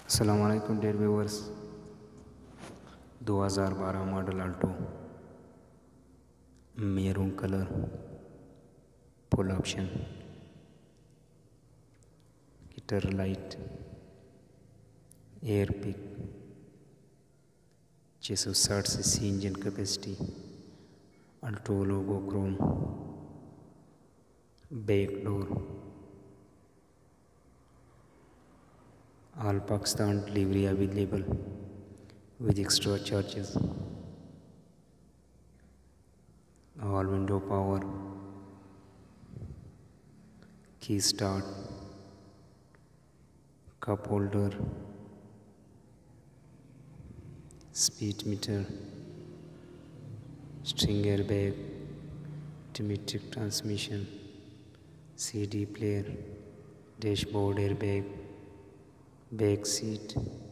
अस्सलाम वालेकुम dear viewers. 2012 model Alto maroon colour full option गिटर light air pick 660 CC engine capacity Alto logo chrome back door all Pakistan delivery available with extra charges, all window power, key start, cup holder, speed meter, string airbag, automatic transmission, CD player, dashboard airbag, back seat,